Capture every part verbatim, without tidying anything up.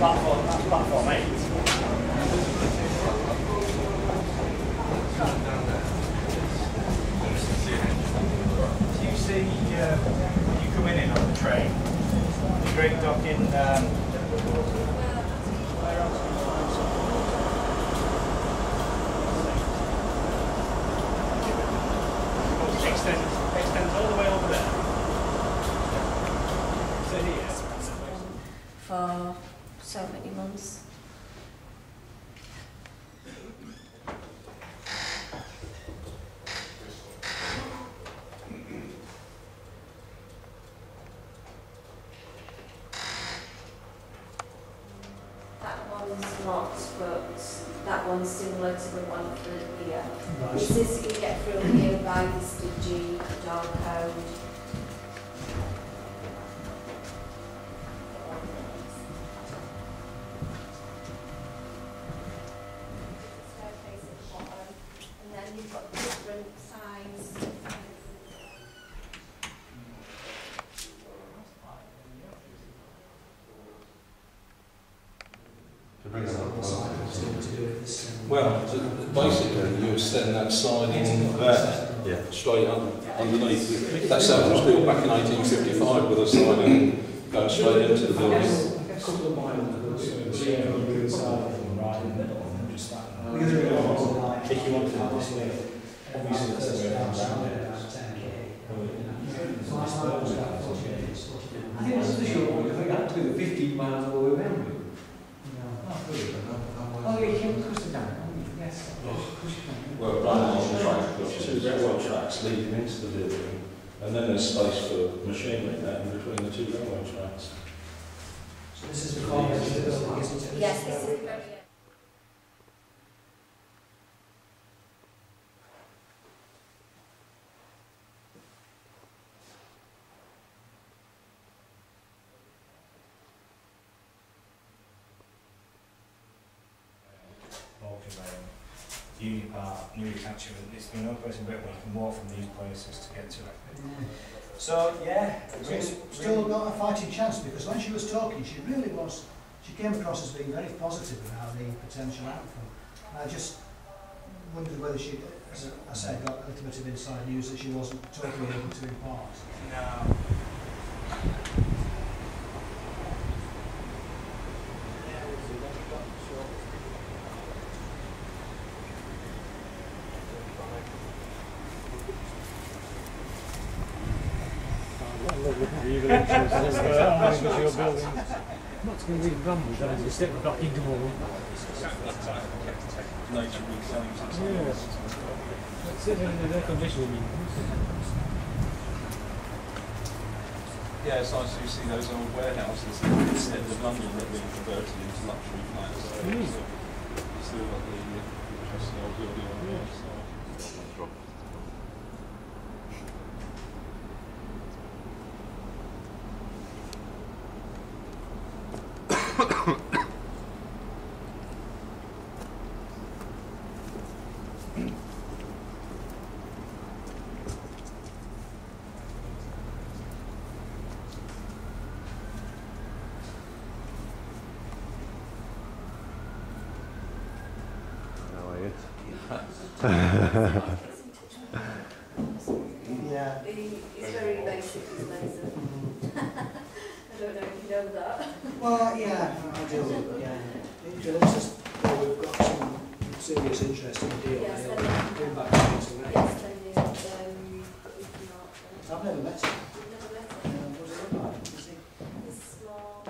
platform, that's platform eight. Do you see, uh, when you come in on the train, the great dock in, um, where else? It extends, extends all the way over there. So here. For so many months. That one's not, but that one's similar to the one for here. Right. This is you get through here by this digi door code. You've got different size. Well, basically you extend that siding there, yeah, straight up underneath. That's how it was built back in eighteen fifty-five with a siding going straight into the building. A couple of miles, right in the middle, and just that. If you want to have this way, obviously that's the way around it. I think that's the short one, because I had to do the fifteen miles all the way around. Oh, yeah, you can push it down. Yes. Well, right along the track, we've got two railway tracks leading into the building, and then there's space for machinery there in between the two railway tracks. So this is the corner of the building, isn't it? Yes, this is very. Union Park, new attachment, it's the only place in Britain where you can walk from these places to get to it. Mm. So, yeah. So it's still got a fighting chance, because when she was talking, she really was, she came across as being very positive about the potential outcome. And I just wondered whether she, as I said, got a little bit of inside news that she wasn't totally able to impart. No. Not going to be grumbled, then you step back into all. Yeah. Sitting in the air conditioning. Yeah, it's nice to see those old warehouses in the centre of London that have been converted into luxury flats. So mm. Still got the interesting old building on the other side. Yeah. It's very basic, isn't it? I don't know if you know that. Well, yeah, I do, yeah. It looks as though we've got some serious interest in the deal. Yes, They'll then come back to it. Yes, then you, um, if not, uh, I've never met him. you've never met Uh, him. what does he look like? Is he? He's small, uh,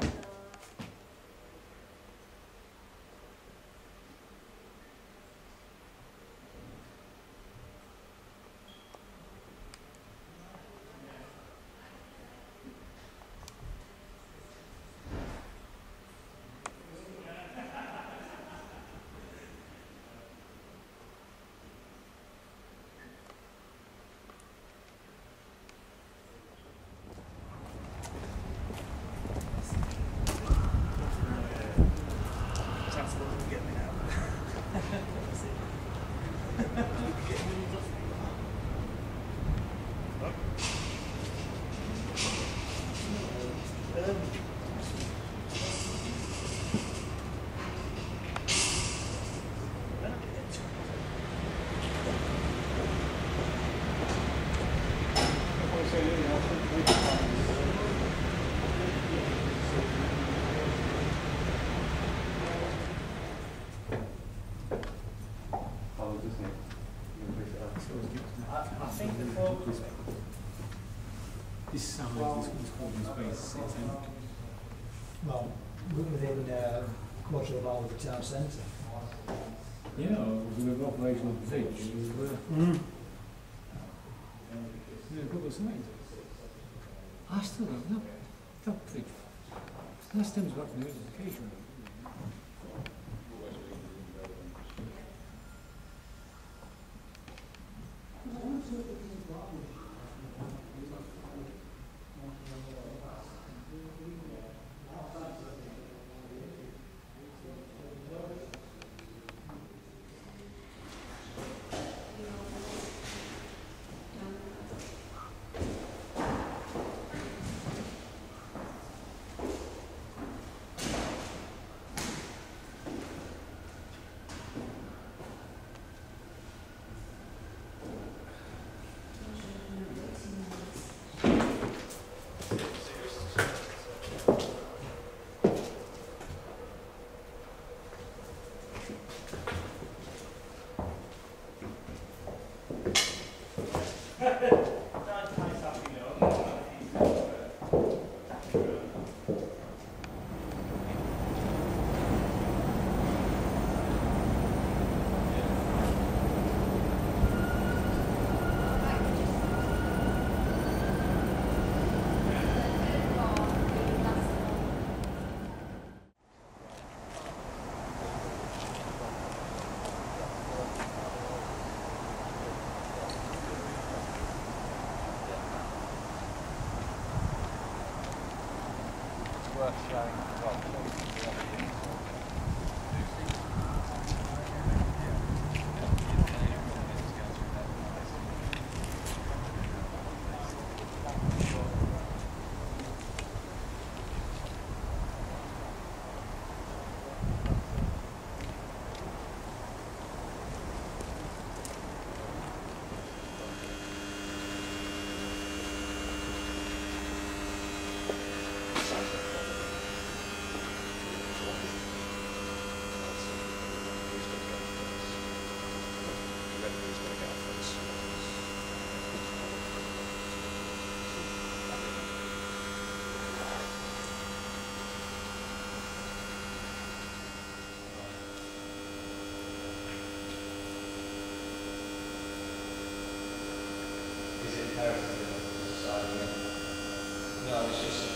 well, within uh, a quarter of a mile of the town centre. Yeah, with an operational pitch. Mm. Yeah, a couple of sites. I still don't know. That pitch. That stems back from the education. No, it's just